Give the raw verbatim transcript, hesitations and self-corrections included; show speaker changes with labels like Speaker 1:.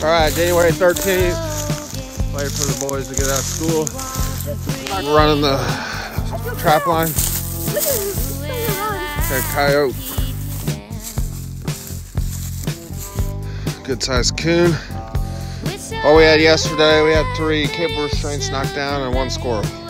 Speaker 1: All right, January thirteenth. Waiting for the boys to get out of school. Running the trap line. That coyote. Good sized coon. All we had yesterday, we had three cable restraints knocked down and one squirrel.